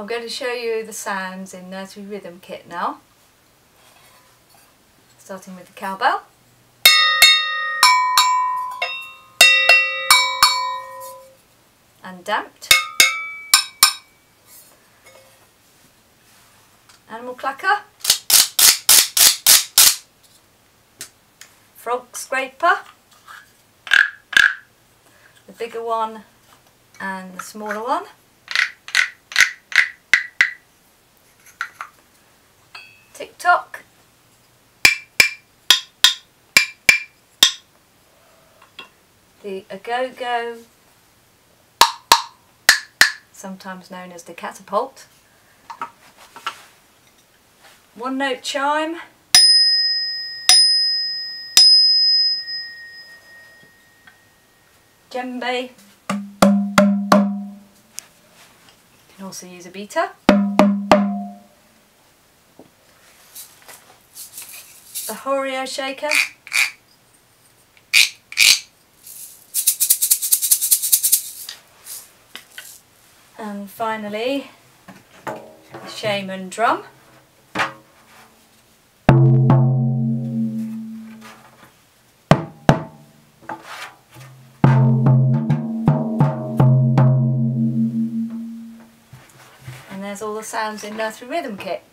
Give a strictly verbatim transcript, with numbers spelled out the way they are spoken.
I'm going to show you the sounds in Nursery Rhythm Kit now. Starting with the cowbell. And damped. Animal clacker. Frog scraper. The bigger one and the smaller one. Tick tock. The a-go-go, sometimes known as the catapult. One note chime. Djembe. You can also use a beater. The choreo shaker. And finally, the shaman drum. And there's all the sounds in Nursery Rhythm Kit.